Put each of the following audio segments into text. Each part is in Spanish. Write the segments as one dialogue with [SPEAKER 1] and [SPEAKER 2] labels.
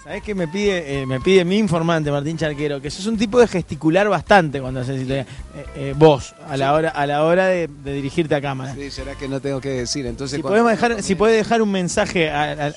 [SPEAKER 1] ¿Sabés qué me pide mi informante, Martín Charquero? Que sos un tipo de gesticular bastante cuando haces vos, a la hora de dirigirte a cámara.
[SPEAKER 2] Sí, será que no tengo que decir. Entonces,
[SPEAKER 1] si podés dejar un mensaje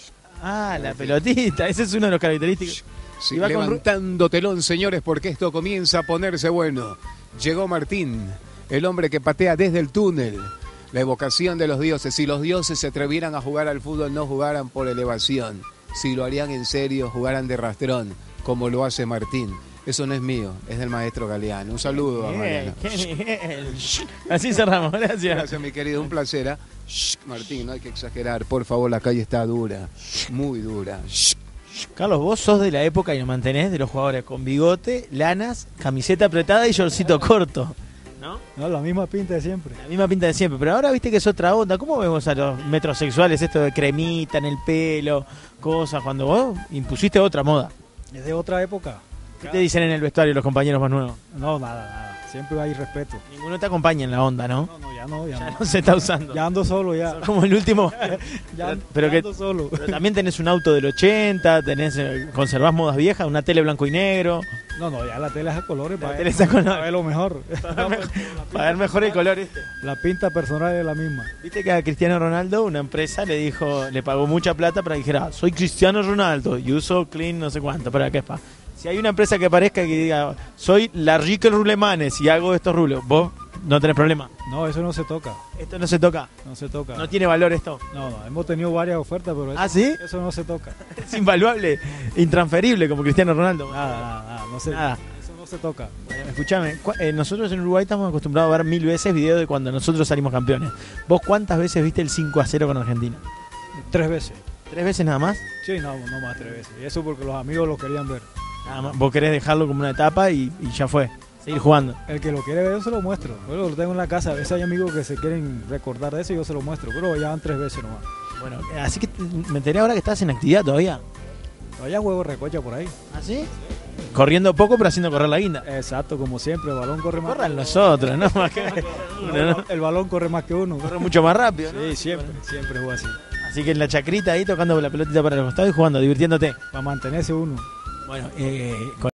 [SPEAKER 1] la pelotita, ese es uno de los característicos.
[SPEAKER 2] Sí, levantando telón, señores, porque esto comienza a ponerse bueno. Llegó Martín, el hombre que patea desde el túnel. La evocación de los dioses. Si los dioses se atrevieran a jugar al fútbol, no jugaran por elevación. Si lo harían en serio, jugaran de rastrón, como lo hace Martín. Eso no es mío, es del maestro Galeano. Un saludo a Mariano.
[SPEAKER 1] ¡Qué nivel! Así cerramos, gracias.
[SPEAKER 2] Gracias, mi querido, un placer. ¿Eh? Martín, no hay que exagerar, por favor, la calle está dura, muy dura.
[SPEAKER 1] Carlos, vos sos de la época y lo mantenés de los jugadores con bigote, lanas, camiseta apretada y shortcito corto.
[SPEAKER 3] No, la misma pinta de siempre.
[SPEAKER 1] La misma pinta de siempre, pero ahora viste que es otra onda. ¿Cómo vemos a los metrosexuales esto de cremita en el pelo, cosas, cuando vos impusiste otra moda?
[SPEAKER 3] Es de otra época.
[SPEAKER 1] ¿Qué te dicen en el vestuario los compañeros más nuevos?
[SPEAKER 3] No, nada. Siempre hay respeto.
[SPEAKER 1] Ninguno te acompaña en la onda, ¿no?
[SPEAKER 3] Ya
[SPEAKER 1] no se está usando.
[SPEAKER 3] Ya ando solo, ya.
[SPEAKER 1] Sos como el último.
[SPEAKER 3] ya
[SPEAKER 1] pero
[SPEAKER 3] ando solo.
[SPEAKER 1] Pero también tenés un auto del 80, conservás modas viejas, una tele blanco y negro.
[SPEAKER 3] No, ya la tele es a colores para
[SPEAKER 1] ver
[SPEAKER 3] lo mejor.
[SPEAKER 1] Para ver mejor el color este.
[SPEAKER 3] La pinta personal es la misma.
[SPEAKER 1] Viste que a Cristiano Ronaldo una empresa le pagó mucha plata para que dijera, soy Cristiano Ronaldo y uso clean no sé cuánto, para qué es pa. Si hay una empresa que aparezca y que diga, soy la Rique Rulemanes y hago estos rulos, vos no tenés problema.
[SPEAKER 3] No, eso no se toca.
[SPEAKER 1] ¿Esto no se toca?
[SPEAKER 3] No se toca.
[SPEAKER 1] ¿No tiene valor esto?
[SPEAKER 3] No, hemos tenido varias ofertas, pero
[SPEAKER 1] ¿Ah, sí?
[SPEAKER 3] Eso no se toca.
[SPEAKER 1] Es invaluable, intransferible como Cristiano Ronaldo.
[SPEAKER 3] Nada,
[SPEAKER 1] nada.
[SPEAKER 3] Eso no se toca.
[SPEAKER 1] Bueno, escuchame, nosotros en Uruguay estamos acostumbrados a ver 1000 veces videos de cuando nosotros salimos campeones. ¿Vos cuántas veces viste el 5-0 con Argentina?
[SPEAKER 3] 3 veces.
[SPEAKER 1] ¿3 veces nada más?
[SPEAKER 3] Sí, no más 3 veces. Y eso porque los amigos lo querían ver.
[SPEAKER 1] Nada más. Vos querés dejarlo como una etapa y ya fue. Seguir jugando.
[SPEAKER 3] El que lo quiere ver yo se lo muestro. Yo lo tengo en la casa. A veces hay amigos que se quieren recordar de eso y yo se lo muestro. Pero ya van 3 veces nomás.
[SPEAKER 1] Bueno, así que me enteré ahora que estás en actividad todavía.
[SPEAKER 3] Todavía juego recocha por ahí.
[SPEAKER 1] ¿Ah, sí? Corriendo poco pero haciendo correr la guinda.
[SPEAKER 3] Exacto, como siempre. El balón corre más.
[SPEAKER 1] Corran nosotros, ¿no? Más que
[SPEAKER 3] uno, ¿no? El balón corre más que uno.
[SPEAKER 1] Corre mucho más rápido, ¿no?
[SPEAKER 3] Sí, siempre juega así.
[SPEAKER 1] Así que en la chacrita ahí tocando la pelotita para el costado y jugando, divirtiéndote.
[SPEAKER 3] Para mantenerse uno.
[SPEAKER 1] Bueno,